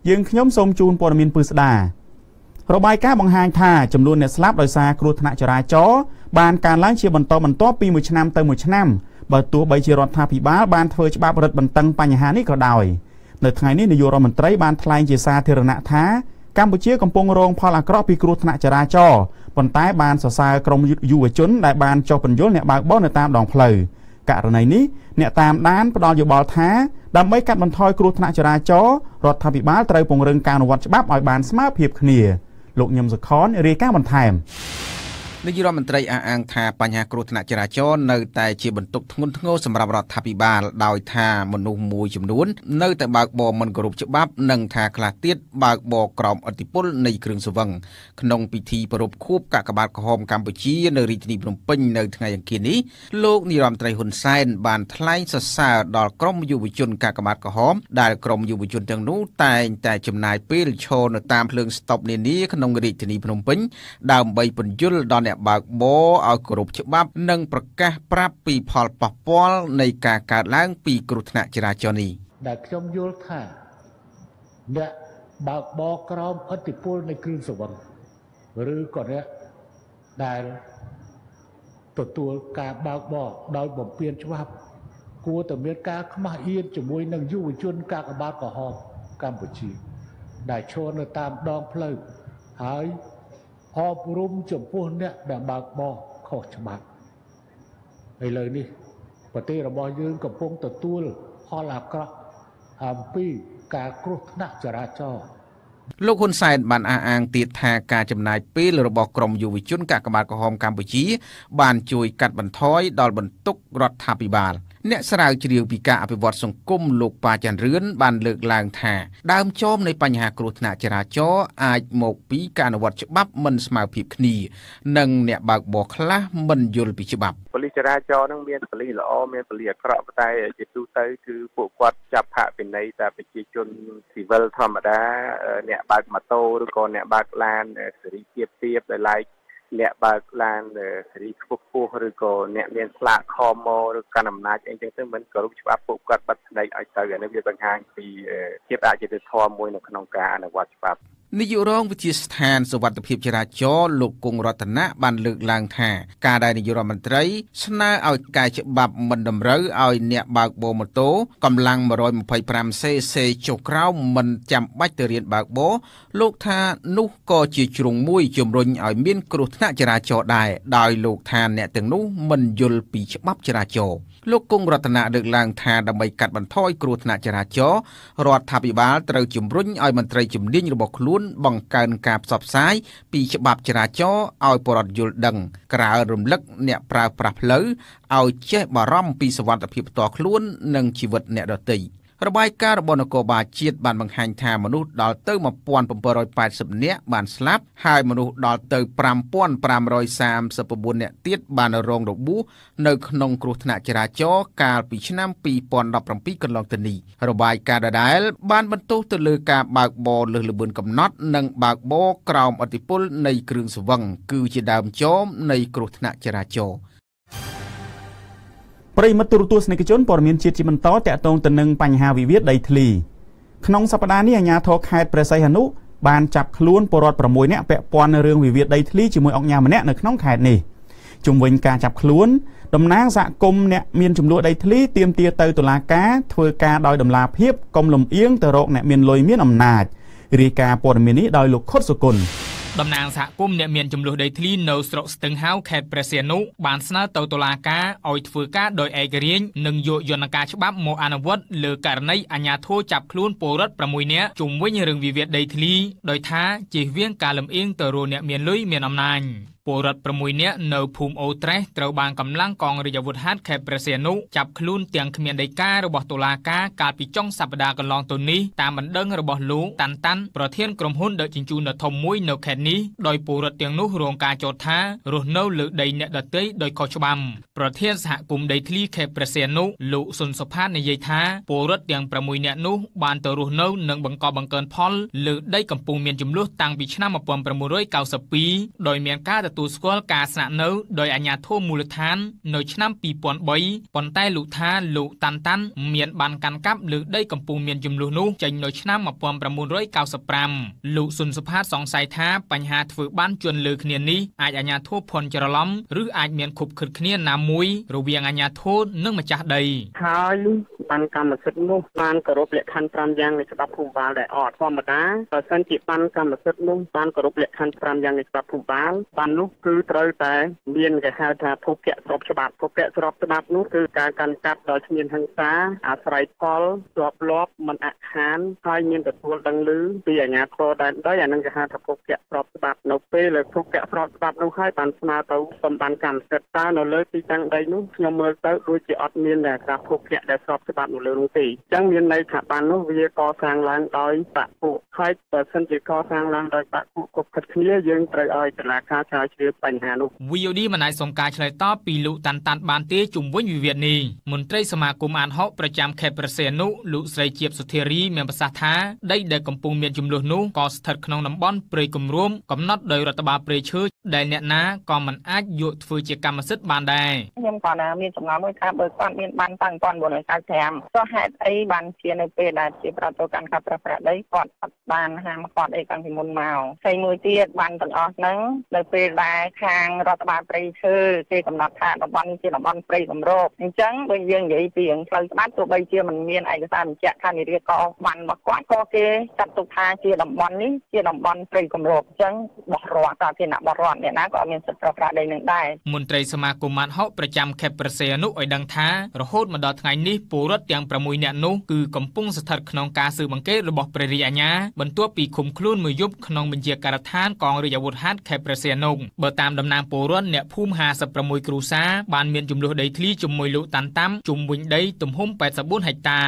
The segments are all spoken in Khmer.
យើងខ្ញុំសូមជូនព័ត៌មានពិស្ដារបាយការណ៍បង្ហាញថាចំនួនអ្នកស្លាប់ដោយសារគ្រោះថ្នាក់ចរាចរណ៍បានកើនឡើងជាបន្តបន្ទាប់ពីមួយឆ្នាំទៅមួយឆ្នាំបើទោះបីជារដ្ឋាភិបាលបានធ្វើច្បាប់រឹតបន្តឹងបញ្ហានេះក៏ដោយនៅថ្ងៃនេះនាយករដ្ឋមន្ត្រីបានថ្លែងជាសាធារណៈថាកម្ពុជាកំពុងរងផលអាក្រក់ពីគ្រោះថ្នាក់ចរាចរណ៍ប៉ុន្តែបានសរសើរក្រុមយុវជនដែលបានចុះបញ្យលអ្នកបើកបរនៅតាមដងផ្លូវករណីនេះអ្នកតាមដានផ្ដល់យោបល់ថាដើម្បីកាត់បន្ថយគ្រោះថ្នាក់ចរាចរណ៍រដ្ឋាភិបាលត្រូវពង្រឹងការអនុវត្តច្បាប់ឲ្យបានស្មើភាពគ្នាលោកញឹមសុខនរាយការណ៍បន្ថែមនាយករដ្ឋមន្ត្រីអះអាងថាបញ្ហាគ្រោះថ្នាក់ចរាចរណ៍នៅតែជាបន្ទុកធ្ងន់ធ្ងរសម្រាប់រដ្ឋាភិបាលដោយថាមនុស្សមួយចំនួននៅតែបើកបរមិនគោរពច្បាប់និងថាខ្លះទៀតបើកបរក្រោមឥទ្ធិពលនៃគ្រឿងស្រវឹងក្នុងពិធីប្រារព្ធខួបកាកបាទក្រហមកម្ពុជានៅរាជធានីភ្នំពេញនៅថ្ងៃអង្គារនេះលោកនាយរដ្ឋមន្ត្រីហ៊ុនសែនបានថ្លែងសរសើរដល់ក្រុមយុវជនកាកបាទក្រហមដែលក្រុមយុវជនទាំងនោះតែងតែចំណាយពេលឈរនៅតាមភ្លើងស្តុបនានាក្នុងរាជធានីភ្នំពេញដើម្បីពន្យល់ដល់បើកបរឲ្យគោរពច្បាប់និងប្រកាសប្រាប់ពីផលប៉ះពាល់នៃការកើតឡើងពីគ្រោះថ្នាក់ចរាចរណ៍នេះដែលខ្ញុំយល់ថាអ្នកបើកបរក្រោមឥទ្ធិពលនៃគ្រឿងស្រវឹងឬក៏អ្នកដែលទទួលការបើកបរដោយបំពានច្បាប់គួរតែមានការខ្មាស់អៀនជាមួយនឹងយុវជនកាកបាទក្រហមកម្ពុជាដែលឈរនៅតាមដងផ្លូវហើយអប់រំចំពោះអ្នកដែលបើកបរខុសច្បាប់ឥឡូវនេះប្រទេសរបស់យើងកំពុងទទួលផលអាក្រក់អំពីការគ្រោះថ្នាក់ចរាចរណ៍លោកហ៊ុនសែនបានអះអាងទៀតថាការចំណាយពេលរបស់ក្រមយុវជនកាកបាទក្រហមកម្ពុជាបានជួយកាត់បន្ថយដល់បន្ទុករដ្ឋាភិបាលអ្នកស្រាវជ្រាវពីការអភិវឌ្ឍសង្គមលោកប៉ាច័ន្ទរឿនបានលើកឡើងថាដើមចមនៃបញ្ហាគ្រោះថ្នាក់ចរាចរណ៍អាចមកពីការអនុវត្តច្បាប់មិនស្មើភាពគ្នានិងអ្នកបើកបរខ្លះមិនយល់ពីច្បាប់ប៉ូលីសចរាចរណ៍នឹងមានប៉ូលីសល្អមានប៉ូលីសអាក្រក់តែជាទូទៅគឺពួកគាត់ចាប់ផាកពិន័យតែប្រជាជនស៊ីវិលធម្មតាអ្នកបើកម៉ូតូឬក៏អ្នកបើកឡានសេរីភាពដែលឡែកអ្នកបើកឡានសេរីខ្ពស់ឬក៏អ្នកមានស្លាកខមឬកាន់អំណាចអីចឹងទៅមិនគោរពច្បាប់ពួកគាត់បាត់ស្ដីឲ្យទៅអានេះវាបង្ហាញពីភាពអយុត្តិធម៌មួយនៅក្នុងការអនុវត្តច្បាប់នាយករងវិទ្យាស្ថានសុវត្ថិភាពចរាចរណ៍លោកគង់រតនៈបានលើកឡើងថាការដែលនាយករដ្ឋមន្ត្រីស្នើឲ្យកែច្បាប់មិនតម្រូវឲ្យអ្នកបើកបរម៉ូតូកម្លាំង 125cc ចុះក្រោមមិនចាំបាច់ទៅរៀនបើកបរលោកថានោះក៏ជាជ្រុងមួយជំរុញឲ្យមានគ្រោះថ្នាក់ចរាចរណ៍ដែរដោយលោកថាអ្នកទាំងនោះមិនយល់ពីច្បាប់ចរាចរណ៍លោកគង់រតនៈលើកឡើងថាដើម្បីកាត់បន្ថយគ្រោះថ្នាក់ចរាចរណ៍រដ្ឋាភិបាលត្រូវជំរុញឲ្យមន្ត្រីជំនាញរបស់ខ្លួនបង្កើនការផ្សព្វផ្សាយពីច្បាប់ចរាចរណ៍ឲ្យប្រជាពលរដ្ឋយល់ដឹងក្រើនរំលឹកអ្នកប្រើប្រាស់ផ្លូវឲ្យចេះបារម្ភពីសុវត្ថិភាពផ្ទាល់ខ្លួននិងជីវិតអ្នកដទៃរបាយការណ៍របស់នគរបាលជាតិបានបង្ហាញថាមនុស្សដល់ទៅ 1780 នាក់បានស្លាប់ហើយមនុស្សដល់ទៅ 5539 នាក់ទៀតបានរងរបួសនៅក្នុងគ្រោះថ្នាក់ចរាចរណ៍កាលពីឆ្នាំ 2017 កន្លងទៅនេះរបាយការណ៍ដដែលបានបន្ទោសទៅលើការបើកបរលើសល្បឿនកំណត់និងបើកបរក្រោមឥទ្ធិពលនៃគ្រឿងស្រវឹងគឺជាដើមចមនៃគ្រោះថ្នាក់ចរាចរណ៍ប្រិយមិត្តទូរទស្សនិកជនព័ត៌មានជាតិជាបន្តតាក់ទងទៅនឹងបញ្ហាវិវាទដីធ្លីក្នុងសប្តាហ៍នេះអាជ្ញាធរខេត្តព្រះសីហនុបានចាប់ខ្លួនពលរដ្ឋ6នាក់ពាក់ព័ន្ធនឹងរឿងវិវាទដីធ្លីជាមួយអង្គការម្នាក់នៅក្នុងខេត្តនេះជុំវិញការចាប់ខ្លួនតំណាងសហគមន៍អ្នកមានចំនួនដីធ្លីទាមទារទៅតុលាការធ្វើការដោយតម្លាភាពកុំលំអៀងទៅរកអ្នកមានលុយមានអំណាចរាយការណ៍ព័ត៌មាននេះដោយលោកខុតសុគន្ធតំណាងសហគមន៍អ្នកមានចំនួនដីធ្លីនៅស្រុកស្ទឹងហៅខេត្តព្រះសីហនុបានស្នើទៅតុលាការឲ្យធ្វើការដោយឯករាជ្យនិងយកយន្តការច្បាប់មកអនុវត្តលើករណីអាជ្ញាធរចាប់ខ្លួនពលរដ្ឋ6នាក់ជុំវិញរឿងវិវាទដីធ្លីដោយថាជៀសវាងការលំអៀងទៅរកអ្នកមានលុយមានអំណាចពលរដ្ឋ6នាក់នៅភូមិអូត្រេសត្រូវបានកម្លាំងកងរាជអាវុធហត្ថខេត្តព្រះសីហនុចាប់ខ្លួនទាំងគ្មានដីការបស់តុលាការកាលពីចុងសប្តាហ៍កន្លងទៅនេះតាមបណ្ដឹងរបស់លោកតាន់ប្រធានក្រុមហ៊ុនដឹកជញ្ជូនដ៏ធំមួយនៅខេត្តនេះដោយពលរដ្ឋទាំងនោះរងការចោទថារស់នៅលើដីអ្នកដទៃដោយខុសច្បាប់ប្រធានសហគមន៍ដីធ្លីខេត្តព្រះសីហនុលោកសុនសុផាតនិយាយថាពលរដ្ឋទាំង6នាក់នោះបានទៅរស់នៅនិងបង្កបង្កើនផលលើដីកំពុងមានចំនួនតាំងពីឆ្នាំ1992ដោយមានការទទួលស្គាល់ការស្នាក់នៅដោយអាជ្ញាធរមូលដ្ឋាននៅឆ្នាំ2003ប៉ុន្តែលោកថាលោកតាន់មានបានកាន់កាប់លើដីកំពុងមានចំនួននោះចេញនៅឆ្នាំ1995លោកសុនសុផាតសង្ស័យថាបញ្ហាធ្វើបានជន់លើគ្នានេះអាចអាជ្ញាធរភ័ន្តច្រឡំឬអាចមានខុបខិតគ្នាណាមួយរវាងអាជ្ញាធរនិងម្ចាស់ដីហើយបានកម្មសិទ្ធិនោះបានគោរពលក្ខខណ្ឌ5យ៉ាងនៃច្បាប់ភូមិបាលដែលអត់ធម្មតាបើសិនជាបានកម្មសិទ្ធិនោះបានគោរពលក្ខខណ្ឌ5យ៉ាងនៃច្បាប់ភូមិបាលបាននោះគឺត្រូវតែមានគេហៅថាភូមិពាក់ស្របច្បាប់ភូមិពាក់ស្របច្បាប់នោះគឺការកាន់កាប់ដោយគ្មានហិង្សាអាស្រ័យផលជាប់លាប់មិនអខានហើយមានទទួលដឹងឮពីអាជ្ញាធរដែនដីអានឹងគេហៅថាភូមិពាក់ស្របច្បាប់នៅពេលលើភូមិពាក់ស្របច្បាប់នោះហើយបានស្នើទៅសំបានកម្មសិទ្ធិតើនៅលើទីតាំងដីនោះខ្ញុំមើលទៅដូចជាអត់មានការភូមិពាក់ដែលស្របច្បាប់នៅលើនោះទេអញ្ចឹងមានន័យថាបាននោះវាកសាងឡើងដោយបាក់ពួកហើយបើសិនជាកសាងឡើងដោយបាក់ពួកគ្រប់ខិតគ្នាយើងត្រូវឲ្យតុលាការឆ្លើយជ្រាបបញ្ហានោះ VOD មិនអាចសុំការឆ្លើយតបពីលោកតាន់បានទេជុំវិញវិវាទនេះមន្ត្រីសមាគមអានហុកប្រចាំខេត្តព្រះសីហនុលោកស្រីជាបសុធារីមានប្រសាសន៍ថាដីដែលកំពុងមានចំនួននោះក៏ស្ថិតក្នុងតំបន់ព្រៃគម្រោមកំណត់ដោយរដ្ឋបាលព្រៃឈើដែលអ្នកណាក៏មិនអាចយកធ្វើជាកម្មសិទ្ធិបានដែរខ្ញុំគាត់ថាមានសំណុំមួយថាបើគាត់មានបានតាំង1995ក៏ហេតុអីបានជានៅពេលដែលជាប្រតិកម្មការប្រព្រឹត្តដីគាត់អត់បានហាមគាត់អីកាលពីមុនមកហើយមួយទៀតបានទាំងអស់ហ្នឹងនៅពេលដែលខាងរដ្ឋបាលព្រៃឈើគេកំណត់ថាតំបន់នេះជាតំបន់ព្រៃគម្រោបអញ្ចឹងបើយើងនិយាយពីផ្លូវច្បាប់ទោះបីជាមិនមានឯកសារបញ្ជាក់ថានារីកបានមកគាត់ក៏គេចាត់ទុកថាជាតំបន់នេះជាតំបន់ព្រៃគម្រោបអញ្ចឹងបោះរដ្ឋសាធារណៈបរដ្ឋអ្នកណាក៏អត់មានសិទ្ធិប្រើប្រាស់ដីនឹងដែរមន្ត្រីសមាគមអានហុកប្រចាំខេត្តព្រះសីហនុឲ្យដឹងថារហូតមកដល់ថ្ងៃនេះពលរដ្ឋទាំង6នាក់នោះគឺកំពុងស្ថិតក្នុងការស៊ើបអង្កេតរបស់ព្រះរាជអាជ្ញាបន្ទាប់ពីឃុំខ្លួនមួយយប់ក្នុងបញ្ជាការដ្ឋានកងរាជអាវុធហត្ថខេត្តព្រះសីហនុបើតាមតំណាងពលរដ្ឋអ្នកភូមិ56គ្រួសារបានមានចំនួនដីធ្លីជាមួយលោកតាន់ជុំវិញដីទំហំ84ហិកតា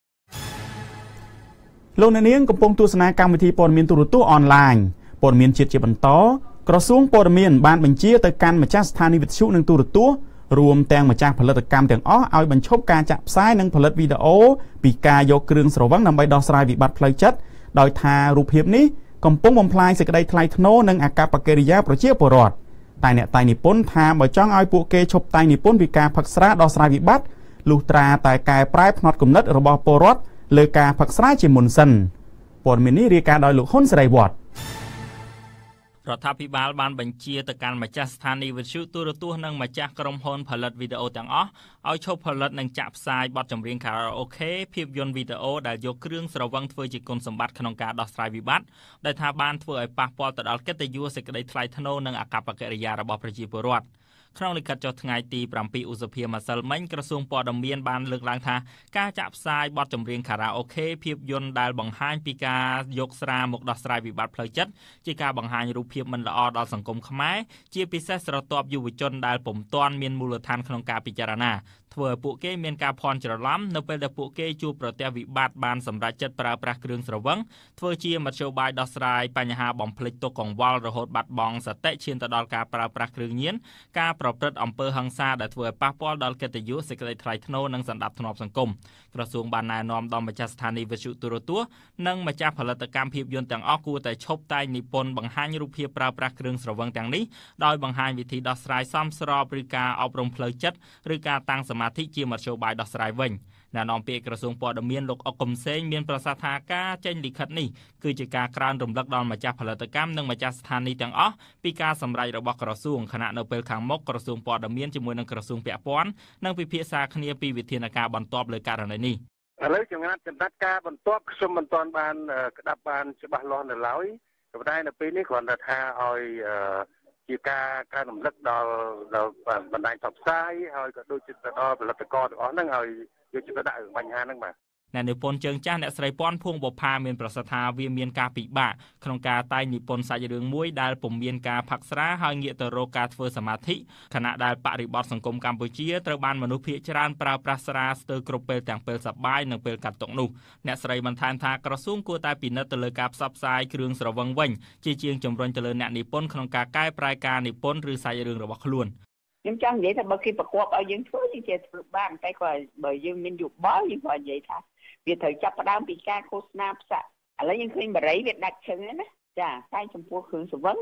លោកអ្នកនាងកំពុងទស្សនាកម្មវិធីព័ត៌មានទូរទស្សន៍អនឡាញព័ត៌មានជាតិជាបន្តក្រសួងព័ត៌មានបានបញ្ជាទៅកាន់ម្ចាស់ស្ថានីយវិទ្យុនិងទូរទស្សន៍រួមទាំងម្ចាស់ផលិតកម្មទាំងអស់ឲ្យបញ្ឈប់ការចាក់ផ្សាយនិងផលិតវីដេអូពីការយកគ្រឿងស្រវឹងដើម្បីដោះស្រាយវិបត្តិផ្លូវចិត្តដោយថារូបភាពនេះកំពុងបំផ្លាញសេចក្តីថ្លៃថ្នូរនិងអាកប្បកិរិយាប្រជាពលរដ្ឋតែអ្នកតែងនិពន្ធថាបើចង់ឲ្យពួកគេឈប់តែងនិពន្ធពីការផឹកស្រាដោះស្រាយវិបត្តិលុះត្រាតែកែប្រែផ្នត់គំនិតរបស់ពលរដ្ឋលើការផឹកស្រាជាមុនសិនព័ត៌មាននេះរាយការណ៍ដោយលោកហ៊ុនសេរីវត្តរដ្ឋាភិបាលបានបញ្ជាទៅកាន់ម្ចាស់ស្ថានីយវិទ្យុទូរទស្សន៍និងម្ចាស់ក្រុមហ៊ុនផលិតវីដេអូទាំងអស់ឲ្យឈប់ផលិតនិងចាក់ផ្សាយបទចម្រៀងខារ៉ាអូខេភាពយន្តវីដេអូដែលយកគ្រឿងស្រវឹងធ្វើជាគុណសម្បត្តិក្នុងការដោះស្រាយវិបត្តិដែលថាបានធ្វើឲ្យប៉ះពាល់ទៅដល់កិត្តិយសសេចក្តីថ្លៃថ្នូរនិងអាកប្បកិរិយារបស់ប្រជាពលរដ្ឋក្នុងលិខិតចុះថ្ងៃទី7ឧសភាម្សិលមិញក្រសួងព័ត៌មានបានលើកឡើងថាការចាក់ផ្សាយបទចម្រៀងខារ៉ាអូខេភាពយន្តដែលបង្ហាញពីការយកស្រាមកដោះស្រាយវិបត្តិផ្លូវចិត្តជាការបង្ហាញរូបភាពមិនល្អដល់សង្គមខ្មែរជាពិសេសស្រទាប់យុវជនដែលពុំទាន់មានមូលដ្ឋានក្នុងការពិចារណាធ្វើឲ្យពួកគេមានការភ័ន្តច្រឡំនៅពេលដែលពួកគេជួបប្រទះវិបត្តិបានសម្រេចចិត្តប្រើប្រាស់គ្រឿងស្រវឹងធ្វើជាមធ្យោបាយដោះស្រាយបញ្ហាបំភ្លេចទុក្ខកង្វល់រហូតបាត់បង់សតិឈានទៅដល់ការប្រើប្រាស់គ្រឿងញៀនការប្រព្រឹត្តអំពើហិង្សាដែលធ្វើឲ្យប៉ះពាល់ដល់កិត្តិយសសេចក្តីថ្លៃថ្នូរនិងសណ្ដាប់ធ្នាប់សង្គមក្រសួងបានណែនាំដល់ម្ចាស់ស្ថានីយវិទ្យុទូរទស្សន៍និងម្ចាស់ផលិតកម្មភាពយន្តទាំងអស់គួរតែឈប់តែងនិពន្ធបង្ហាញរូបភាពប្រើប្រាស់គ្រឿងស្រវឹងទាំងនេះដោយបង្ហាញវិធីដោះស្រាយសមស្របឬការអប់រំផ្លូវចិត្តឬការតាំងសមាធិជាមធ្យោបាយដោះស្រាយវិញអ្នកនាំពាក្យក្រសួងព័ត៌មានលោកអុកកុំសេងមានប្រសាសន៍ថាការចេញលិខិតនេះគឺជាការក្រើនរំលឹកដល់ម្ចាស់ផលិតកម្មនិងម្ចាស់ស្ថានីយទាំងអស់ពីការសម្រេចរបស់ក្រសួងខណៈនៅពេលខាងមុខក្រសួងព័ត៌មានជាមួយនឹងក្រសួងពាក់ព័ន្ធនឹងពិភាក្សាគ្នាពីវិធានការបន្ទាប់លើករណីនេះឥឡូវចំណាត់ការបន្ទាប់ខ្ញុំមិនទាន់បានក្តាប់បានច្បាស់លាស់នៅឡើយប៉ុន្តែនៅពេលនេះគ្រាន់តែថាឲ្យជាការរំលឹកដល់បណ្ដាញផ្សព្វផ្សាយហើយក៏ដូចជាទៅដល់ផលិតករទាំងអស់ហ្នឹងឲ្យយកចិត្តទុកដាក់រឿងបញ្ហាហ្នឹងបាទអ្នកនិពន្ធជើងចាស់អ្នកស្រីពាន់ភួងបុប្ផាមានប្រសាសន៍ថាវាមានការពិបាកក្នុងការតែងនិពន្ធសាច់រឿងមួយដែលពុំមានការផឹកស្រាហើយងាកទៅរកការធ្វើសមាធិខណៈដែលបរិបទសង្គមកម្ពុជាត្រូវបានមនុស្សភាគច្រើនប្រើប្រាស់ស្រាស្ទើរគ្រប់ពេលទាំងពេលសប្បាយនិងពេលកាត់ទុកនោះអ្នកស្រីបន្ថែមថាក្រសួងគួរតែពិនិត្យទៅលើការផ្សព្វផ្សាយគ្រឿងស្រវឹងវិញជាជាងជំរុញទៅលើអ្នកនិពន្ធក្នុងការកែប្រែការនិពន្ធឬសាច់រឿងរបស់ខ្លួនខ្ញុំចង់និយាយថាបើគេប្រកបឲ្យយើងធ្វើជាធ្វើបានតែគាត់បើយើងមានយោបល់យើងគាត់និយាយថាវាត្រូវចាប់ផ្ដើមពីការឃោសនាផ្សាក់ឥឡូវយើងឃើញបរិយវាដាច់ឈឹងណាចាតែចំពោះគ្រឿងស្រវឹង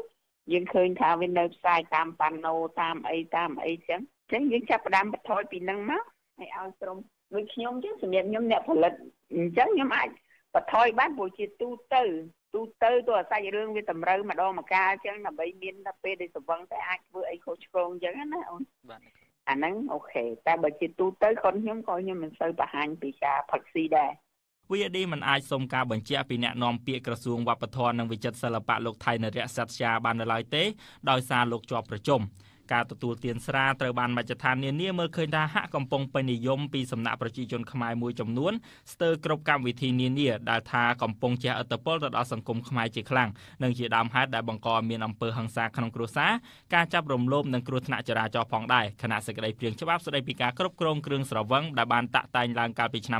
យើងឃើញថាវានៅផ្សាយតាមប៉ាណូតាមអីចឹងយើងចាប់ផ្ដើមបន្ថយពីហ្នឹងមកឲ្យក្រុមដូចខ្ញុំចឹងសម្រាប់ខ្ញុំអ្នកផលិតអញ្ចឹងខ្ញុំអាចបន្ថយបានព្រោះជាទូទៅទោះអាសាច់រឿងវាតម្រូវម្ដងម្កាលអញ្ចឹងដើម្បីមានតែពេលដែលស្វឹងតែអាចធ្វើអីខុសឆ្គងអញ្ចឹងណាអូនបាទអាហ្នឹងអូខេតែបើជាទូទៅខ្ញុំមិនសូវបង្ហាញពីការផឹកស៊ីដែរ VOD មិនអាចសុំការបញ្ជាក់ពីអ្នកនាំពាក្យក្រសួងវប្បធម៌និងវិចិត្រសិល្បៈលោកថៃនរៈសត្យាបាននៅឡើយទេដោយសារលោកជាប់ប្រជុំការទទួលទានស្រាត្រូវបានមជ្ឈដ្ឋាននានាមើលឃើញថាហាក់កំពុងពេញនិយមពីសំណាក់ប្រជាជនខ្មែរមួយចំនួនស្ទើរគ្រប់កម្មវិធីនានាដែលថាកំពុងជះឥទ្ធិពលទៅដល់សង្គមខ្មែរជាខ្លាំងនិងជាដើមហេតុដែលបង្កមានអំពើហិង្សាក្នុងគ្រួសារការចាប់រំលោភនិងគ្រោះថ្នាក់ចរាចរណ៍ផងដែរគណៈសេចក្តីព្រាងច្បាប់ស្តីពីការគ្រប់គ្រងគ្រឿងស្រវឹងដែលបានតាក់តែងឡើងកាលពីឆ្នាំ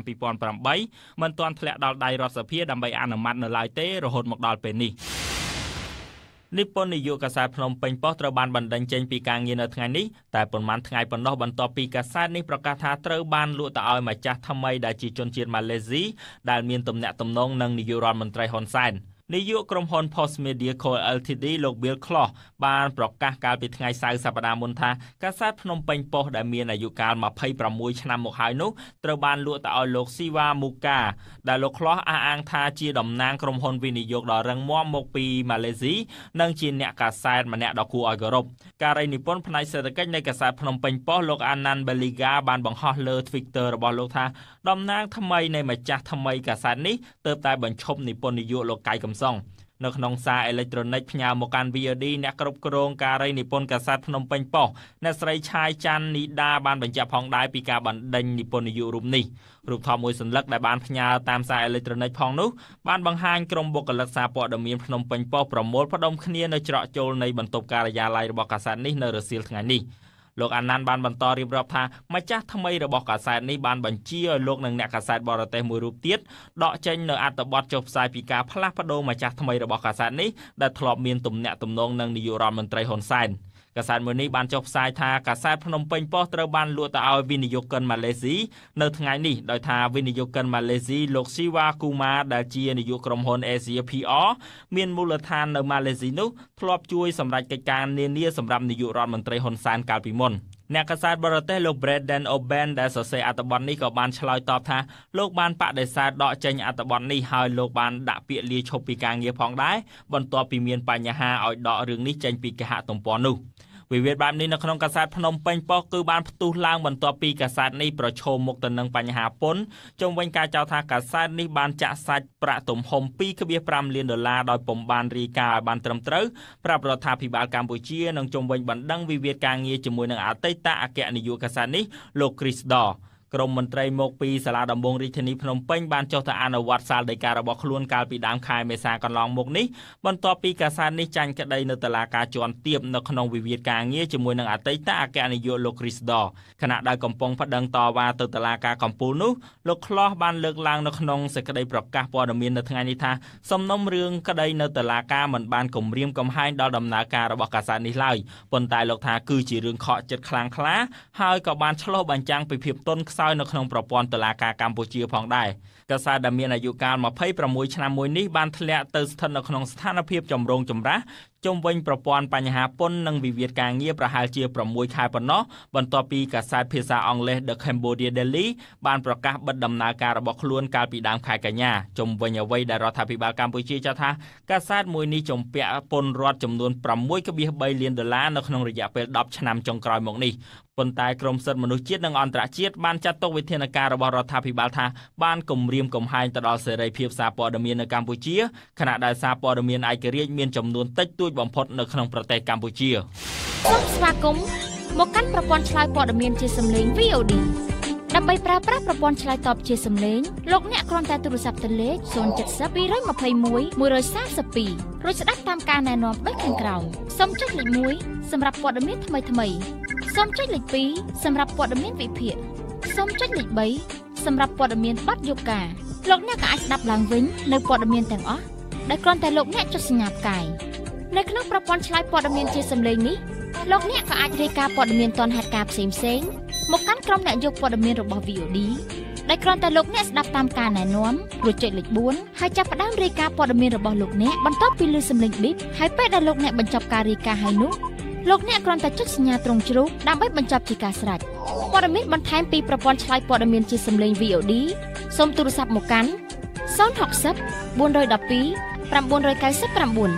2008មិនទាន់ធ្លាក់ដល់ដៃរដ្ឋសភាដើម្បីអនុម័តនៅឡើយទេរហូតមកដល់ពេលនេះនិពន្ធនាយកកាសែតភ្នំពេញប៉ុស្តិ៍ត្រូវបានបណ្តេញចេញពីការងារនៅថ្ងៃនេះតែប៉ុន្មានថ្ងៃប៉ុណ្ណោះបន្ទាប់ពីកាសែតនេះប្រកាសថាត្រូវបានលក់ទៅឲ្យម្ចាស់ថ្មីដែលជាជនជាតិម៉ាឡេស៊ីដែលមានទំនាក់ទំនងនឹងនាយករដ្ឋមន្ត្រីហ៊ុនសែននាយកក្រុមហ៊ុន Post Media Co Ltd លោក Bill Kloss បានប្រកាសកាលពីថ្ងៃសៅរ៍សប្តាហ៍មុនថាកាសែតភ្នំពេញប៉ុស្តិ៍ដែលមានអាយុកាល26ឆ្នាំមកហើយនោះត្រូវបានលក់ទៅឲ្យលោកស៊ីវ៉ាមូកាដែលលោក Kloss អះអាងថាជាតំណាងក្រុមហ៊ុនវិនិយោគដ៏រឹងមាំមកពីម៉ាឡេស៊ីនិងជាអ្នកកាសែតម្នាក់ដ៏គួរឲ្យគោរពការរីនិពន្ធផ្នែកសេដ្ឋកិច្ចនៃកាសែតភ្នំពេញប៉ុស្តិ៍លោក Anand Baliga បានបង្ហោះលើ Twitter របស់លោកថាតំណាងថ្មីនៃម្ចាស់ថ្មីកាសែតនេះទើបតែបញ្ឈប់និពន្ធនាយកលោកកៃកំសុងនៅក្នុងសារអេឡិចត្រូនិកផ្ញើមកកាន់ VOD អ្នកគ្រប់គ្រងការរីនិពន្ធកាសែតភ្នំពេញប៉ុស្តិ៍អ្នកស្រីឆាយច័ន្ទនីដាបានបញ្ជាក់ផងដែរពីការបណ្ដេញនិពន្ធនាយករូបនេះរូបថតមួយសន្លឹកដែលបានផ្ញើតាមសារអេឡិចត្រូនិកផងនោះបានបង្ហាញក្រុមបុគ្គលិកសារព័ត៌មានភ្នំពេញប៉ុស្តិ៍ប្រមូលផ្ដុំគ្នានៅច្រកចូលនៃបន្ទប់ការិយាល័យរបស់កាសែតនេះនៅរសៀលថ្ងៃនេះលោកអាណាន់បានបន្តរៀបរាប់ថាម្ចាស់ថ្មីរបស់កាសែតនេះបានបញ្ជាឲ្យលោកនិងអ្នកកាសែតបរទេសមួយរូបទៀតដកចេញនៅអត្ថបទចុះផ្សាយពីការផ្លាស់ប្ដូរម្ចាស់ថ្មីរបស់កាសែតនេះដែលធ្លាប់មានទំនាក់ទំនងនឹងនាយករដ្ឋមន្ត្រីហ៊ុនសែនកាសែតមួយនេះបានចុះផ្សាយថាកាសែតភ្នំពេញប៉ុស្តិ៍ត្រូវបានលក់ទៅឲ្យវិនិយោគិនម៉ាឡេស៊ីនៅថ្ងៃនេះដោយថាវិនិយោគិនម៉ាឡេស៊ីលោកស៊ីវ៉ាគូម៉ាដែលជានាយកក្រុមហ៊ុន Asia PR មានមូលដ្ឋាននៅម៉ាឡេស៊ីនោះធ្លាប់ជួយសម្រេចកិច្ចការនានាសម្រាប់នាយករដ្ឋមន្ត្រីហ៊ុនសែនកាលពីមុនអ្នកកាសែតបរទេសលោក Braden Oben ដែលសរសេរអត្ថបទនេះក៏បានឆ្លើយតបថាលោកបានបដិសេធដកចេញអត្ថបទនេះហើយលោកបានដាក់ពាក្យលាឈប់ពីការងារផងដែរបន្ទាប់ពីមានបញ្ហាឲ្យដករឿងនេះចេញពីគេហទំព័រនោះវិវាទបែបនេះនៅក្នុងកាសែតភ្នំពេញប៉ុស្តិ៍គឺបានផ្ទុះឡើងបន្ទាប់ពីកាសែតនេះប្រឈមមុខទៅនឹងបញ្ហាពន្ធជុំវិញការចោទថាកាសែតនេះបានចាក់សាច់ប្រាក់ទំហំ $2.5 លានដោយពុំបានរាយការណ៍ឲ្យបានត្រឹមត្រូវប្រាប់រដ្ឋាភិបាលកម្ពុជានិងជុំវិញបណ្ដឹងវិវាទការងារជាមួយនឹងអតីតអគ្គនាយកកាសែតនេះលោក Chris Dawក្រុមមន្ត្រីមកពីសាលាដំបងរាជធានីភ្នំពេញបានចុះទៅអនុវត្តសាលដីការបស់ខ្លួនកាលពីដើមខែមេសាកន្លងមកនេះបន្ទាប់ពីកាសែតនេះចាញ់ក្តីនៅតុលាការជាន់ទាបនៅក្នុងវិវាទការងារជាមួយនឹងអតីតអគ្គនាយកលោក Chris Daw ខណៈដែលកំពុងប្តឹងតវ៉ាទៅតុលាការកំពូលនោះលោក Kloss បានលើកឡើងនៅក្នុងសេចក្តីប្រកាសព័ត៌មាននៅថ្ងៃនេះថាសំណុំរឿងក្តីនៅតុលាការមិនបានគំរាមកំហែងដល់ដំណើរការរបស់កាសែតនេះឡើយប៉ុន្តែលោកថាគឺជារឿងខកចិត្តខ្លាំងក្លាហើយក៏បានឆ្លុះបញ្ចាំងពីភាពទន់ខ្សោយនៅក្នុងប្រព័ន្ធតុលាការកម្ពុជាផងដែរកាសែតដែលមានអាយុកាល26ឆ្នាំមួយនេះបានធ្លាក់ទៅស្ថិតនៅក្នុងស្ថានភាពចម្រូងចម្រាសជុំវិញប្រព័ន្ធបញ្ហាពន្ធនិងវិវាទការងារប្រហែលជា6ខែប៉ុណ្ណោះបន្ទាប់ពីកាសែតភាសាអង់គ្លេស The Cambodia Daily បានប្រកាសបិទដំណើរការរបស់ខ្លួនកាលពីដើមខែកញ្ញាជុំវិញអ្វីដែលរដ្ឋាភិបាលកម្ពុជាចាត់ថាកាសែតមួយនេះជំពាក់ពន្ធរដ្ឋចំនួន$6.3 លាននៅក្នុងរយៈពេល10ឆ្នាំចុងក្រោយមកនេះប៉ុន្តែក្រមសិទ្ធិមនុស្សជាតិនិងអន្តរជាតិបានចាត់ទុកវិធានការរបស់រដ្ឋាភិបាលថាបានគំរាមកំហែងទៅដល់សេរីភាពសារព័ត៌មាននៅកម្ពុជាខណៈដែលសារព័ត៌មានឯករាជ្យមានចំនួនតិចតួចបំផុតនៅក្នុងប្រទេសកម្ពុជាសូមស្វាគមន៍មកកាន់ប្រព័ន្ធឆ្លើយព័ត៌មានជាសំឡេង VOD ដើម្បីប្រើប្រាស់ប្រព័ន្ធឆ្លើយតបជាសំឡេងលោកអ្នកគ្រាន់តែទូរស័ព្ទទៅលេខ070 221 132រួចស្ដាប់តាមការណែនាំដូចខាងក្រោមសូមចុចលេខ1សម្រាប់ព័ត៌មានថ្មីសូមចុចលេខ2សម្រាប់ព័ត៌មានវិភាគសូមចុចលេខ3សម្រាប់ព័ត៌មានបទយូកាលោកអ្នកក៏អាចស្ដាប់ឡើងវិញនៅព័ត៌មានទាំងអស់ដែលគ្រាន់តែលោកអ្នកចុចសញ្ញាផ្កាយនៅក្នុងប្រព័ន្ធឆ្លើយព័ត៌មានជាសំឡេងនេះលោកអ្នកក៏អាចរាយការណ៍ព័ត៌មានទាន់ហេតុការណ៍ផ្សេងៗមកកាន់ក្រុមអ្នកយកព័ត៌មានរបស់ VOD ដែលគ្រាន់តែលោកអ្នកស្ដាប់តាមការណែនាំរួចចុចលេខ4ហើយចាប់ផ្ដើមរាយការណ៍ព័ត៌មានរបស់លោកអ្នកបន្ទាប់ពីឮសំឡេងប៊ីបហើយពេលដែលលោកអ្នកបញ្ចប់ការរាយការណ៍ហើយនោះលោកអ្នកគ្រាន់តែចុចសញ្ញាត្រង់ជ្រូកដើម្បីបញ្ចប់ជាការស្រេចព័ត៌មានបន្ថែមពីប្រព័ន្ធឆ្លើយព័ត៌មានជាសំឡេង VOD សូមទូរស័ព្ទមកកាន់060 412 999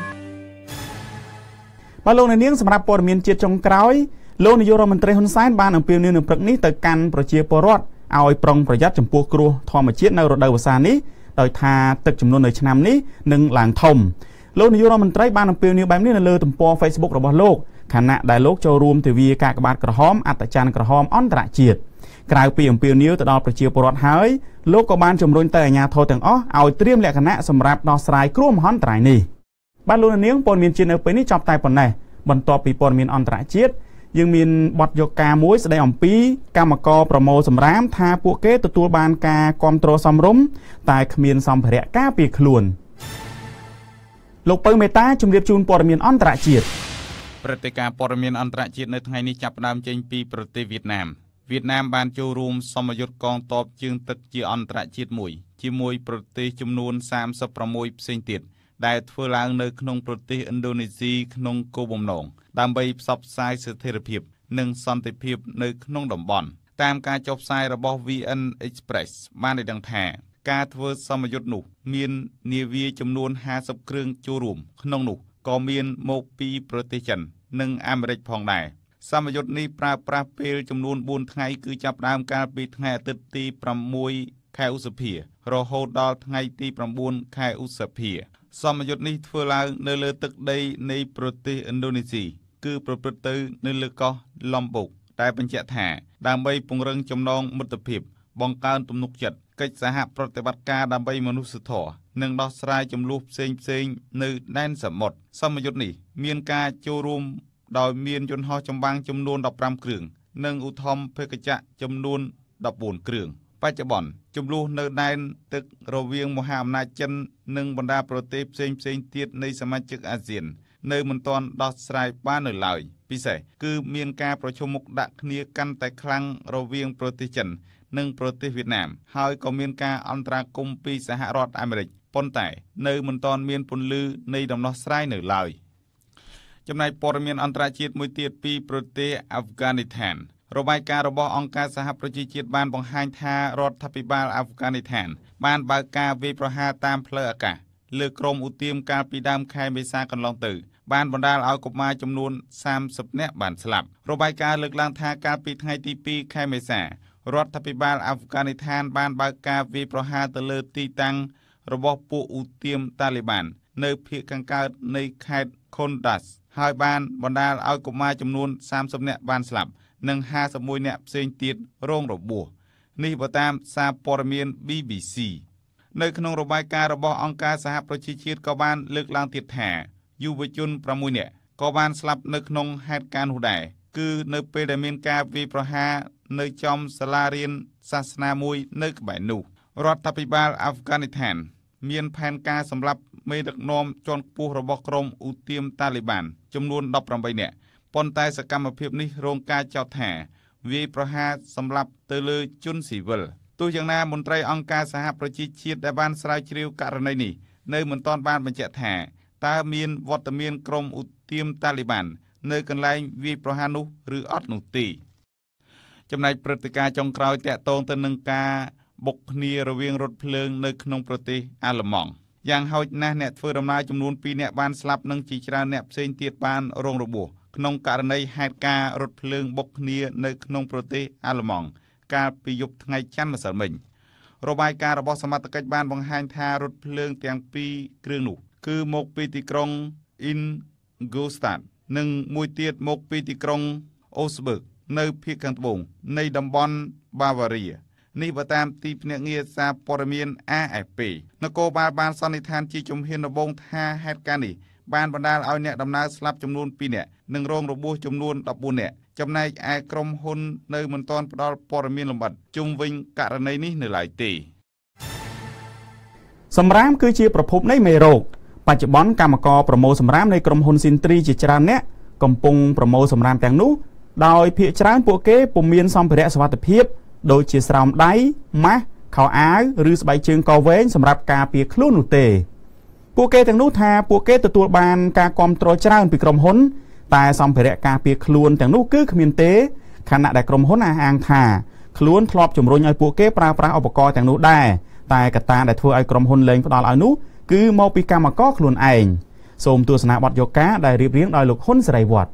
បាទលោកអ្នកនាងសម្រាប់ព័ត៌មានជាតិចុងក្រោយលោកនាយករដ្ឋមន្ត្រីហ៊ុនសែនបានអំពាវនាវនៅព្រឹកនេះទៅកាន់ប្រជាពលរដ្ឋឲ្យប្រុងប្រយ័ត្នចំពោះគ្រោះធម្មជាតិនៅរដូវវស្សានេះដោយថាទឹកជំនន់នៅឆ្នាំនេះនឹងឡើងធំលោកនាយករដ្ឋមន្ត្រីបានអំពាវនាវបែបនេះនៅលើទំព័រ Facebook របស់លោកខណៈដែលលោកចូលរួមទិវាកាកបាទក្រហមអត្តច័ន្ទក្រហមអន្តរជាតិក្រៅពីអំពាវនាវទៅដល់ប្រជាពលរដ្ឋហើយលោកក៏បានជំរុញទៅអាជ្ញាធរទាំងអស់ឲ្យត្រៀមលក្ខណៈសម្រាប់ដោះស្រាយគ្រោះមហន្តរាយនេះបាទលោកនាងព័ត៌មានជាតិនៅពេលនេះចប់តែប៉ុណ្ណេះបន្ទាប់ពីព័ត៌មានអន្តរជាតិយើងមានបទយកការមួយស្ដីអំពីកម្មករប្រមូលសម្រាមថាពួកគេទទួលបានការគ្រប់គ្រងសមរម្យតែគ្មានសម្ភារៈការពារខ្លួនលោកពៅមេតាជំរាបជូនព័ត៌មានអន្តរជាតិព្រឹត្តិការណ៍ព័ត៌មានអន្តរជាតិនៅថ្ងៃនេះចាប់ផ្ដើមចេញពីប្រទេសវៀតណាមបានចូលរួមសមយុទ្ធកងទ័ពជើងទឹកជាអន្តរជាតិមួយជាមួយប្រទេសចំនួន36ផ្សេងទៀតដែលធ្វើឡើងនៅក្នុងប្រទេសឥណ្ឌូនេស៊ីក្នុងគោលបំណងដើម្បីផ្សព្វផ្សាយស្ថិរភាពនិងសន្តិភាពនៅក្នុងតំបន់តាមការចុះផ្សាយរបស់ VN Express បានឲ្យដឹងថាការធ្វើសមយុទ្ធនោះមាននាវាចំនួន50គ្រឿងចូលរួមក្នុងនោះក៏មានមកពីប្រទេសចិននិងអាមេរិកផងដែរសមយុទ្ធនេះប្រើប្រាស់ពេលចំនួន4ថ្ងៃគឺចាប់ផ្ដើមកាលពីថ្ងៃអាទិត្យទី6ខែឧសភារហូតដល់ថ្ងៃទី9ខែឧសភាសមយុទ្ធនេះធ្វើឡើងនៅលើទឹកដីនៃប្រទេសឥណ្ឌូនេស៊ីគឺប្រព្រឹត្តទៅនៅលើកោះឡុំបូកដែលបញ្ជាក់ថាដើម្បីពង្រឹងចំណងមិត្តភាពបង្កើនទំនុកចិត្តកិច្ចសហប្រតិបត្តិការដើម្បីមនុស្សធម៌និងដោះស្រាយចំនួនផ្សេងនៅដែនសមុទ្រសមយុទ្ធនេះមានការចូលរួមដោយមានយន្តហោះចម្បាំងចំនួន15គ្រឿងនិងឧទ្ធម្ភាគចក្រចំនួន14គ្រឿងបច្ចុប្បន្នចំនួននៅដែនទឹករវាងមហាអំណាចចិននិងបណ្ដាប្រទេសផ្សេងទៀតនៃសមាជិកអាស៊ាននៅមិនទាន់ដោះស្រាយបាននៅឡើយពិសេសគឺមានការប្រជុំមុខដាក់គ្នាកាន់តែខ្លាំងរវាងប្រទេសចិននិងប្រទេសវៀតណាមហើយក៏មានការអន្តរាគមន៍ពីសហរដ្ឋអាមេរិកប៉ុន្តែនៅមិនទាន់មានពន្លឺនៃដំណោះស្រាយនៅឡើយចំណែកព័ត៌មានអន្តរជាតិមួយទៀតពីប្រទេសអាហ្វហ្គានីស្ថានរបាយការណ៍របស់អង្គការសហប្រជាជាតិបានបង្ហាញថារដ្ឋាភិបាលអាហ្វហ្គានីស្ថានបានបើកការវាយប្រហារតាមផ្លូវអាកាសលើក្រុមឧទាមកាលពីដើមខែមេសាកន្លងទៅបានបណ្ដាលឲ្យកុមារចំនួន30នាក់បានស្លាប់របាយការណ៍លើកឡើងថាកាលពីថ្ងៃទី2ខែមេសារដ្ឋាភិបាលអាហ្វហ្គានីស្ថានបានបើកការវាយប្រហារទៅលើទីតាំងរបស់ពួកឧទាមតាលីបាននៅភាគខាងកើតនៃខេត្តខុនដាសហើយបានបណ្ដាលឲ្យកុមារចំនួន30នាក់បានស្លាប់និង51នាក់ផ្សេងទៀតរងរបួសនេះបើតាមសារព័ត៌មាន BBC នៅក្នុងរបាយការណ៍របស់អង្គការសហប្រជាជាតិក៏បានលើកឡើងទៀតថាយុវជន6នាក់ក៏បានស្លាប់នៅក្នុងហេតុការណ៍នោះដែរគឺនៅពេលដែលមានការវាយប្រហារនៅចំសាលារៀនសាសនាមួយនៅក្បែរនោះរដ្ឋាភិបាលអាហ្វហ្គានីស្ថានមានផែនការសម្រាប់មេដឹកនាំជាន់ខ្ពស់របស់ក្រុមឧទាមតាលីបានចំនួន18នាក់ប៉ុន្តែសកម្មភាពនេះរងការចោទថាវាយប្រហារសម្រាប់ទៅលើជនស៊ីវិលទោះយ៉ាងណាមន្ត្រីអង្គការសហប្រជាជាតិដែលបានស្រាវជ្រាវករណីនេះនៅមិនទាន់បានបញ្ជាក់ថាតើមានវត្តមានក្រុមឧទាមតាលីបាននៅកន្លែងវាយប្រហារនោះឬអត់នោះទេចំណែកព្រឹត្តិការណ៍ចុងក្រោយតាក់ទងទៅនឹងការបុកគ្នារវាងរថភ្លើងនៅក្នុងប្រទេសអាល្លឺម៉ង់យ៉ាងហោចណាស់អ្នកធ្វើដំណើរចំនួន2នាក់បានស្លាប់និងជាច្រើនអ្នកផ្សេងទៀតបានរងរបួសក្នុងករណីហេតុការណ៍រថភ្លើងបុកគ្នានៅក្នុងប្រទេសអាល្លឺម៉ង់កាលពីយប់ថ្ងៃច័ន្ទម្សិលមិញរបាយការណ៍របស់សមត្ថកិច្ចបានបង្ហាញថារថភ្លើងទាំង2គ្រឿងនោះគឺមកពីទីក្រុង Ingolstadt និងមួយទៀតមកពីទីក្រុង Augsburg នៅភាគខាងត្បូងនៃតំបន់ Bavaria នេះបើតាមទីភ្នាក់ងារសារព័ត៌មាន AFP នគរបាលបានសន្និដ្ឋានជាជំហានដំបូងថាហេតុការណ៍នេះបានបណ្ដាលឲ្យអ្នកដំណើរស្លាប់ចំនួន2នាក់និងរងរបួសចំនួន14នាក់ចំណែកឯក្រុមហ៊ុននៅមិនទាន់ផ្ដល់ព័ត៌មានលម្អិតជុំវិញករណីនេះនៅឡើយទេសម្រាមគឺជាប្រភពនៃមេរោគបច្ចុប្បន្នកម្មករប្រមូលសម្រាមនៃក្រុមហ៊ុនស៊ីនទ្រីជាច្រើនអ្នកកំពុងប្រមូលសម្រាមទាំងនោះដោយភាគច្រើនពួកគេពុំមានសម្ភារៈសុវត្ថិភាពដូចជាស្រោមដៃម៉ាស់ខោអាវឬស្បែកជើងកវែងសម្រាប់ការពារខ្លួននោះទេពួកគេទាំងនោះថាពួកគេទទួលបានការគាំទ្រច្រើនពីក្រុមហ៊ុនតែសម្ភារៈការពារខ្លួនទាំងនោះគឺគ្មានទេខណៈដែលក្រុមហ៊ុនអះអាងថាខ្លួនធ្លាប់ជំរុញឲ្យពួកគេប្រើប្រាស់ឧបករណ៍ទាំងនោះដែរតែកត្តាដែលធ្វើឲ្យក្រុមហ៊ុនលែងផ្ដល់ឲ្យនោះគឺមកពីកម្មករខ្លួនឯងសូមទស្សនាបទយកការដែលរៀបរៀងដោយលោកហ៊ុនសេរីវត្ត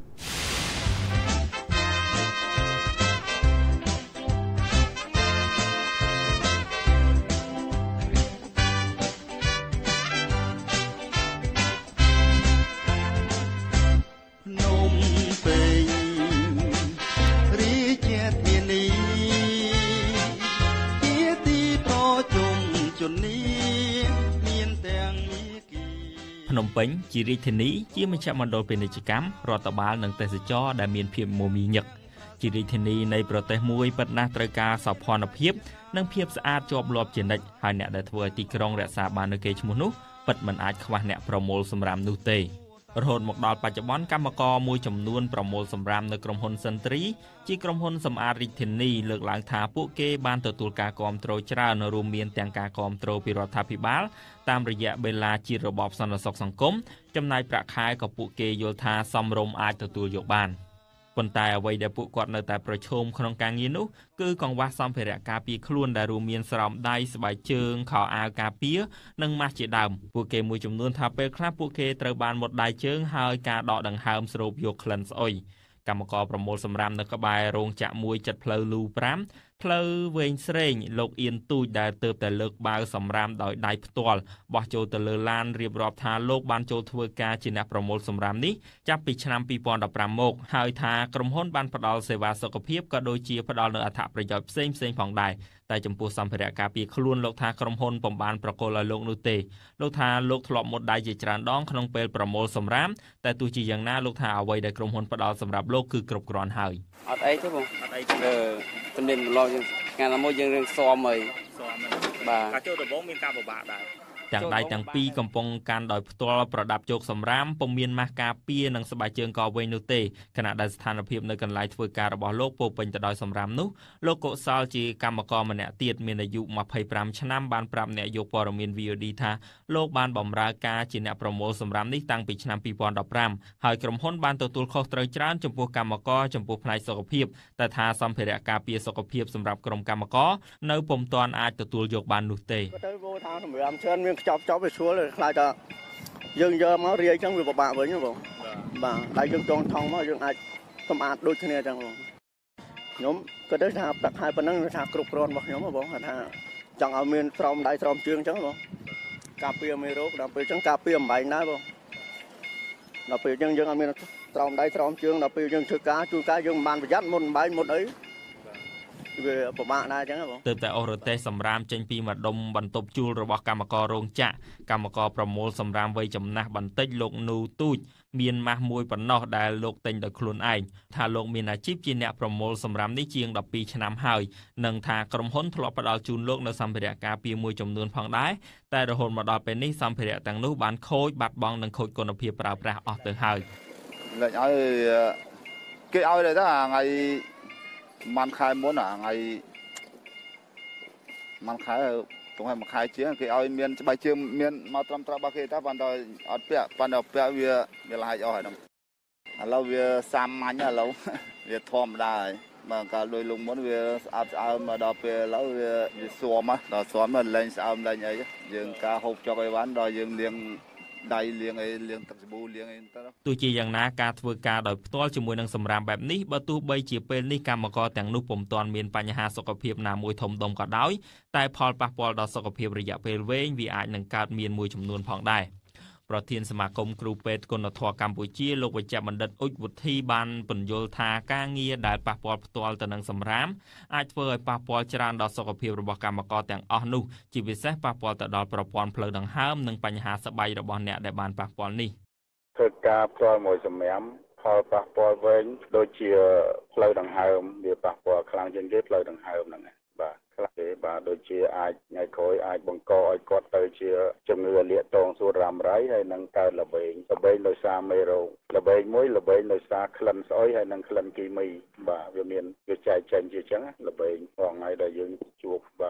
ភ្នំពេញជារាជធានីជាមជ្ឈមណ្ឌលពាណិជ្ជកម្មរដ្ឋបាលនិងទេសចរដែលមានភាពមមាញឹកជារាជធានីនៃប្រទេសមួយពិតណាស់ត្រូវការសោភ័ណភាពនិងភាពស្អាតជាប់លាប់ជានិច្ចហើយអ្នកដែលធ្វើឲ្យទីក្រុងរក្សាបាននូវកេរ្តិ៍ឈ្មោះនោះពិតមិនអាចខ្វះអ្នកប្រមូលសម្រាមនោះទេរហូតមកដល់បច្ចុប្បន្នកម្មករមួយចំនួនប្រមូលសម្រាមនៅក្រុមហ៊ុនសិនទ្រីជាក្រុមហ៊ុនសម្អាតរាជធានីលើកឡើងថាពួកគេបានទទួលការគាំទ្រច្រើនរួមមានទាំងការគាំទ្រពីរដ្ឋាភិបាលតាមរយៈបេឡាជាតិរបបសន្តិសុខសង្គមចំណាយប្រាក់ខែក៏ពួកគេយល់ថាសមរម្យអាចទទួលយកបានប៉ុន្តែអ្វីដែលពួកគាត់នៅតែប្រឈមក្នុងការងារនោះគឺកង្វះសម្ភារៈការពារខ្លួនដែលរួមមានស្រោមដៃស្បែកជើងខោអាវការពារនិងម៉ាស់ជាដើមពួកគេមួយចំនួនថាពេលខ្លះពួកគេត្រូវបានមុតដៃជើងហើយការដកដង្ហើមស្រូបយកក្លិនស្អុយកម្មករប្រមូលសម្រាមនៅក្បែររោងចក្រមួយចិត្តផ្លូវលូ5ផ្លូវវែងស្រេងលោកអៀនទូចដែលទើបតែលើកបាវសម្រាមដោយដៃផ្ទាល់បោះចូលទៅលើឡានរៀបរាប់ថាលោកបានចូលធ្វើការជាអ្នកប្រមូលសម្រាមនេះចាប់ពីឆ្នាំ2015មកហើយថាក្រុមហ៊ុនបានផ្ដល់សេវាសុខភាពក៏ដូចជាផ្ដល់នូវអត្ថប្រយោជន៍ផ្សេងៗផងដែរតែចំពោះសម្ភារៈការពារខ្លួនលោកថាក្រុមហ៊ុនពុំបានប្រគល់ឲ្យលោកនោះទេលោកថាលោកធ្លាប់មុតដៃជាច្រើនដងក្នុងពេលប្រមូលសម្រាមតែទោះជាយ៉ាងណាលោកថាអ្វីដែលក្រុមហ៊ុនផ្ដល់សម្រាប់លោកគឺគ្រប់គ្រាន់ហើយអត់អីទេបងអត់អីទេជំនាញម្លងយើងថ្ងៃណាមួយយើងរៀងស៊ាំហើយបាទការចូលដំបងមានការពិបាកដែរទាំងដៃទាំងពីរកំពុងកាន់ដោយផ្ទាល់ប្រដាប់ជោគសម្រាមពុំមានម៉ាស់ការពារនិងស្បែកជើងកវែងនោះទេខណៈដែលស្ថានភាពនៅកន្លែងធ្វើការរបស់លោកពោពេញទៅដោយសម្រាមនោះលោកកុសលជាកម្មករម្នាក់ទៀតមានអាយុ25ឆ្នាំបានប្រាប់អ្នកយកព័ត៌មាន VOD ថាលោកបានបម្រើការជាអ្នកប្រមូលសម្រាមនេះតាំងពីឆ្នាំ2015ហើយក្រុមហ៊ុនបានទទួលខុសត្រូវច្រើនចំពោះកម្មករចំពោះផ្នែកសុខភាពតែថាសម្ភារៈការពារសុខភាពសម្រាប់ក្រុមកម្មករនៅពុំទាន់អាចទទួលយកបាននោះទេសម្រាមច្រើនមានខ្ចប់វាស្រួលខ្លាចថាយើងយកមករាយអញ្ចឹងវាពិបាកវិញបងបាទតែយើងចងថងមកយើងអាចសម្អាតដូចគ្នាអញ្ចឹងបងខ្ញុំក៏ទៅថាប្រាក់ខែប៉ុណ្ណឹងថាគ្រប់គ្រាន់របស់ខ្ញុំបងថាចង់ឲ្យមានស្រោមដៃស្រោមជើងអញ្ចឹងបងការពារមេរោគដល់ពេលអញ្ចឹងការពារអំបែងដែរបងដល់ពេលអញ្ចឹងយើងអត់មានស្រោមដៃស្រោមជើងដល់ពេលយើងធ្វើការជួយការយើងមិនបានប្រយ័ត្នមុនអំបែងមុនអីវាពិបាកដែរអញ្ចឹងបងទើបតែអូរ៉ូតេសសម្រាមចេញពីម្ដុំបន្ទប់ជួលរបស់កម្មកររោងចក្រកម្មករប្រមូលសម្រាមវ័យចំណាស់បន្តិចលោកនូទូចមានម៉ាស់មួយប៉ុណ្ណោះដែលលោកទិញដោយខ្លួនឯងថាលោកមានអាជីពជាអ្នកប្រមូលសម្រាមនេះជាង12ឆ្នាំហើយនិងថាក្រុមហ៊ុនធ្លាប់ផ្ដល់ជូនលោកនៅសម្ភារៈការពារមួយចំនួនផងដែរតែរហូតមកដល់ពេលនេះសម្ភារៈទាំងនោះបានខូចបាត់បង់និងខូចគុណភាពប្រើប្រាស់អស់ទៅហើយលេចឲ្យគេឲ្យតែថ្ងៃมันខែមុនថ្ងៃมันខែtổng hai một hai chiếc cái ao miền bài chiêm miền màu trầm trầm bao khi ta ban đầu ở bẹ ban đầu bẹ về là hai ao đồng lâu về sam anh lâu về thom đài mà cả đôi lùng muốn về ao mà đào về lâu về xóm á đào xóm mà lên ao lên ấy dừng cả hộp cho cái bán đòi dừng liềnដៃលៀងអីលៀងទឹកសាប៊ូលៀងអីទៅទោះជាយ៉ាងណាការធ្វើការដោយផ្ទាល់ជាមួយនឹងសម្រាមបែបនេះបើទោះបីជាពេលនេះកម្មករទាំងនោះពុំទាន់មានបញ្ហាសុខភាពណាមួយធំដុំក៏ដោយតែផលប៉ះពាល់ដល់សុខភាពរយៈពេលវែងវាអាចនឹងកើតមានមួយចំនួនផងដែរប្រធានសមាគមគ្រូពេទ្យគុណធម៌កម្ពុជាលោកវេជ្ជបណ្ឌិតអ៊ុចវុធីបានបញ្យល់ថាការងារដែលប៉ះពាល់ផ្ទាល់ទៅនឹងសម្រាមអាចធ្វើឲ្យប៉ះពាល់ច្រើនដល់សុខភាពរបស់កម្មករទាំងអស់នោះជាពិសេសប៉ះពាល់ទៅដល់ប្រព័ន្ធផ្លូវដង្ហើមនិងបញ្ហាស្បែករបស់អ្នកដែលបានប៉ះពាល់នេះធ្វើការផ្ទាល់មួយសម្រាមផលប៉ះពាល់វែងដូចជាផ្លូវដង្ហើមវាប៉ះពាល់ខ្លាំងជាងគេផ្លូវដង្ហើមហ្នឹងបាទខ្លះទេបាទដូចជាអាចថ្ងៃក្រោយអាចបង្កឲ្យគាត់ទៅជាជំងឺលាកតងសួតរ៉ាំរ៉ៃហើយនឹងកើតល្បែងដោយសារមេរោគល្បែងមួយល្បែងដោយសារក្លិនស្អុយហើយនឹងក្លិនគីមីបាទវាចែកចេញជាអញ្ចឹងល្បែងផងហើយដែលយើងជួបបាទ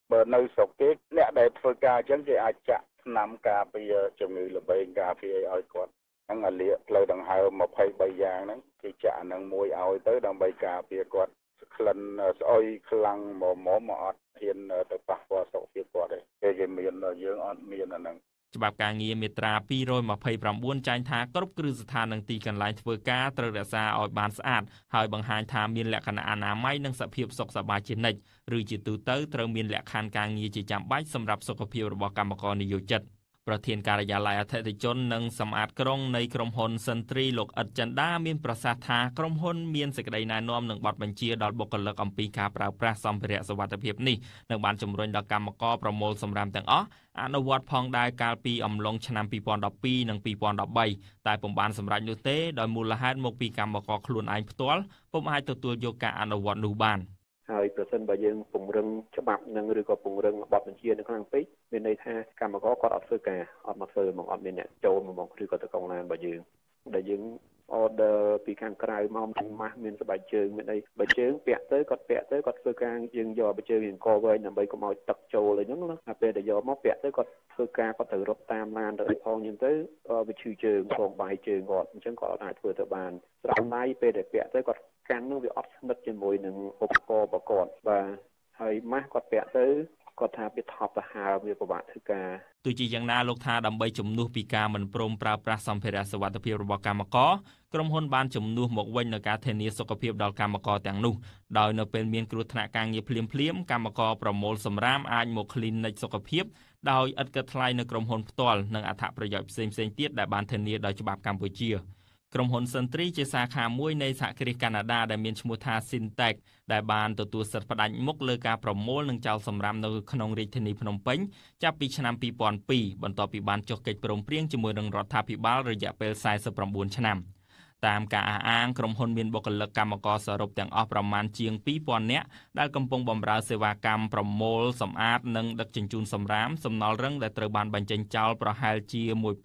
បើនៅស្រុកគេអ្នកដែលធ្វើការអញ្ចឹងគេអាចចាក់ថ្នាំការពារជំងឺល្បែងការពារឲ្យគាត់ហ្នឹងអាលាកផ្លូវដង្ហើម23យ៉ាងហ្នឹងគេចាក់អាហ្នឹងមួយឲ្យទៅដើម្បីការពារគាត់ក្លិនស្អុយខ្លាំងមកអត់ហ៊ានទៅប៉ះពាល់សុខភាពគាត់ទេគេមានយើងអត់មានអាហ្នឹងច្បាប់ការងារមាត្រា229ចែងថាគ្រប់គ្រឹះស្ថាននិងទីកន្លែងធ្វើការត្រូវរក្សាឲ្យបានស្អាតហើយបង្ហាញថាមានលក្ខណៈអនាម័យនិងសភាពសុខសប្បាយជានិច្ចឬជាទូទៅត្រូវមានលក្ខខណ្ឌការងារជាចាំបាច់សម្រាប់សុខភាពរបស់កម្មករនិយោជិតប្រធានការិយាល័យអតិថិជននិងសម្អាតក្រុងនៃក្រុមហ៊ុនសិនទ្រីលោកអ៊ិតចិន្តាមានប្រសាសន៍ថាក្រុមហ៊ុនមានសេចក្តីណែនាំនិងបទបញ្ជាដល់បុគ្គលិកអំពីការប្រើប្រាស់សម្ភារៈសុវត្ថិភាពនេះនិងបានជំរុញដល់កម្មករប្រមូលសំរាមទាំងអស់អនុវត្តផងដែរកាលពីអំឡុងឆ្នាំ2012និង2013តែពុំបានសម្រេចនោះទេដោយមូលហេតុមកពីកម្មករខ្លួនឯងផ្ទាល់ពុំអាចទទួលយកការអនុវត្តនោះបានហើយប្រសិនបើយើងពង្រឹងច្បាប់នឹងឬក៏ពង្រឹងបទបញ្ជានៅខ្លាំងពេកមានន័យថាកម្មករគាត់អត់ធ្វើការអត់មកធ្វើមកអត់មានអ្នកចូលមកឬក៏ទៅកងឡានរបស់យើងដែលយើង order ពីខាងក្រៅមកមានម៉ាស់មានស្បែកជើងមានអីបើជើងពាក់ទៅគាត់ធ្វើការយើងយកបើជើងយើងកវែងដើម្បីកុំឲ្យទឹកចូលអីហ្នឹងណាពេលដែលយកមកពាក់ទៅគាត់ធ្វើការគាត់ត្រូវរត់តាមឡានទៅអីផងហ្នឹងទៅវាឈឺជើងផងបាយជើងគាត់អញ្ចឹងគាត់អត់អាចធ្វើទៅបានស្រោមដៃពេលដែលពាក់ទៅគាត់កាន់នោះវាអត់ស្និទ្ធជាមួយនឹងឧបករណ៍របស់គាត់បាទហើយម៉ាស់គាត់ពាក់ទៅគាត់ថាវាថប់ទៅហើរវាពិបាកធ្វើការទោះជាយ៉ាងណាលោកថាដើម្បីជំនួសពីការមិនព្រមប្រើប្រាស់សម្ភារៈសុវត្ថិភាពរបស់កម្មករក្រុមហ៊ុនបានជំនួសមកវិញនូវការធានាសុខភាពដល់កម្មករទាំងនោះដោយនៅពេលមានគ្រោះថ្នាក់ការងារភ្លាមកម្មករប្រមូលសម្រាមអាចមក clinic សុខភាពដោយឥតគិតថ្លៃនៅក្រុមហ៊ុនផ្ទាល់និងអត្ថប្រយោជន៍ផ្សេងៗទៀតដែលបានធានាដោយច្បាប់កម្ពុជាក្រុមហ៊ុនសិនទ្រីជាសាខាមួយនៃសហគ្រាសកាណាដាដែលមានឈ្មោះថា Syntec ដែលបានទទួលសិទ្ធិផ្ដាច់មុខលើការប្រមូលនិងចោលសម្រាមនៅក្នុងរាជធានីភ្នំពេញចាប់ពីឆ្នាំ2002បន្ទាប់ពីបានចុះកិច្ចព្រមព្រៀងជាមួយនឹងរដ្ឋាភិបាលរយៈពេល49ឆ្នាំតាមការអះអាងក្រុមហ៊ុនមានបុគ្គលិកកម្មករសរុបទាំងអស់ប្រមាណជាង 2000 នាក់ដែលកំពុងបម្រើសេវាកម្មប្រមូលសម្អាតនិងដឹកជញ្ជូនសម្រាមសំណល់រឹងដែលត្រូវបានបញ្ចេញចោលប្រហែលជា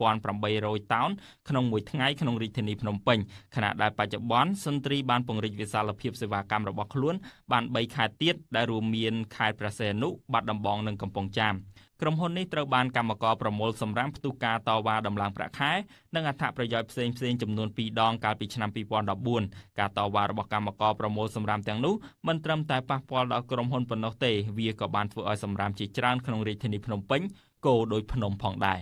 1800 តោនក្នុងមួយថ្ងៃក្នុងរាជធានីភ្នំពេញខណៈដែលបច្ចុប្បន្នសិនទ្រីបានពង្រីកវិសាលភាពសេវាកម្មរបស់ខ្លួនបាន3ខេត្តទៀតដែលរួមមានខេត្តព្រះសីហនុបាត់ដំបងនិងកំពង់ចាមក្រុមហ៊ុននេះត្រូវបានកម្មករប្រមូលសម្រាមផ្ទុះការតវ៉ាដំឡើងប្រាក់ខែនិងអត្ថប្រយោជន៍ផ្សេងៗចំនួន2ដងកាលពីឆ្នាំ2014ការតវ៉ារបស់កម្មករប្រមូលសម្រាមទាំងនោះមិនត្រឹមតែប៉ះពាល់ដល់ក្រុមហ៊ុនប៉ុណ្ណោះទេវាក៏បានធ្វើឲ្យសម្រាមជាច្រើនក្នុងរាជធានីភ្នំពេញគោដោយភ្នំផងដែរ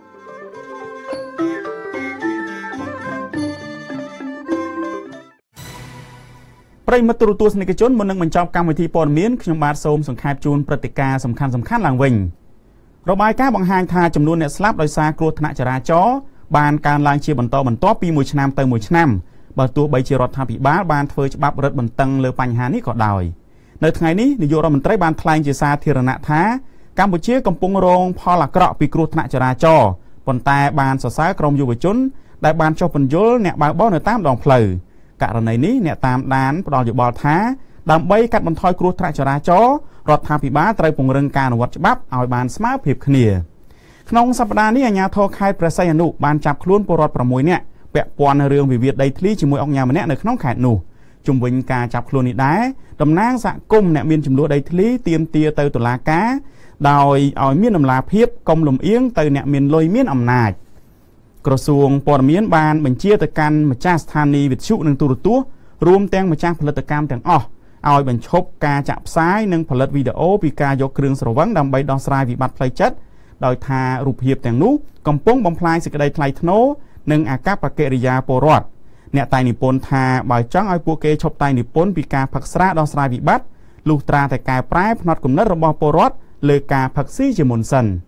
ប្រិយមិត្តទូរទស្សនិកជនមុននឹងបញ្ចប់កម្មវិធីព័ត៌មានខ្ញុំបាទសូមសង្ខេបជូនព្រឹត្តិការណ៍សំខាន់ៗឡើងវិញរបាយការណ៍បង្ហាញថាចំនួនអ្នកស្លាប់ដោយសារគ្រោះថ្នាក់ចរាចរណ៍បានកើនឡើងជាបន្តបន្ទាប់ពីមួយឆ្នាំទៅមួយឆ្នាំបើទោះបីជារដ្ឋាភិបាលបានធ្វើច្បាប់រឹតបន្តឹងលើបញ្ហានេះក៏ដោយនៅថ្ងៃនេះនាយករដ្ឋមន្ត្រីបានថ្លែងជាសាធារណៈថាកម្ពុជាកំពុងរងផលអាក្រក់ពីគ្រោះថ្នាក់ចរាចរណ៍ប៉ុន្តែបានសរសើរក្រុមយុវជនដែលបានចុះពន្យល់អ្នកបើកបរនៅតាមដងផ្លូវករណីនេះអ្នកតាមដានផ្ដល់យោបល់ថាដើម្បីកាត់បន្ថយគ្រោះថ្នាក់ចរាចរណ៍រដ្ឋាភិបាលត្រូវពង្រឹងការអនុវត្តច្បាប់ឲ្យបានស្មើភាពគ្នាក្នុងសប្តាហ៍នេះអាជ្ញាធរខេត្តព្រះសីហនុបានចាប់ខ្លួនពលរដ្ឋ6នាក់ពាក់ព័ន្ធនឹងរឿងវិវាទដីធ្លីជាមួយអង្គការម្នាក់នៅក្នុងខេត្តនោះជុំវិញការចាប់ខ្លួននេះដែរតំណាងសហគមន៍អ្នកមានចំនួនដីធ្លីទាមទារទៅតុលាការដោយឲ្យមានដំណាភាពកុំលំអៀងទៅអ្នកមានលុយមានអំណាចក្រសួងព័ត៌មានបានបញ្ជាទៅកាន់ម្ចាស់ស្ថានីយ៍វិទ្យុនិងទូរទស្សន៍រួមទាំងម្ចាស់ផលិតកម្មទាំងអស់ឲ្យបញ្ឈប់ការចាក់ផ្សាយនិងផលិតវីដេអូពីការយកគ្រឿងស្រវឹងដើម្បីដោះស្រាយវិបត្តិផ្លូវចិត្តដោយថារូបភាពទាំងនោះកំពុងបំផ្លាញសេចក្តីថ្លៃថ្នូរនិងអាកប្បកិរិយាពលរដ្ឋអ្នកតែងនិពន្ធថាបើចង់ឲ្យពួកគេឈប់តែងនិពន្ធពីការផឹកស្រាដោះស្រាយវិបត្តិលុះត្រាតែកែប្រែផ្នត់គំនិតរបស់ពលរដ្ឋលើការផឹកស៊ីជាមុនសិន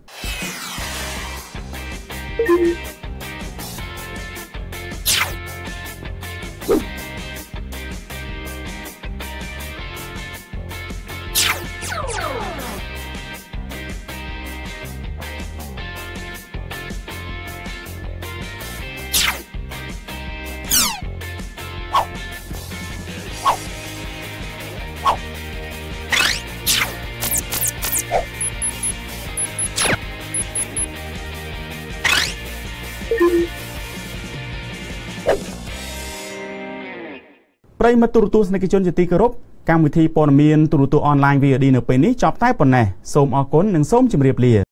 ប្រិយមិត្តទូរទស្សនិកជនជាទីគោរពកម្មវិធីព័ត៌មានទូរទស្សន៍អនឡាញ VOD នៅពេលនេះចប់តែប៉ុណ្ណេះសូមអរគុណនិងសូមជម្រាបលា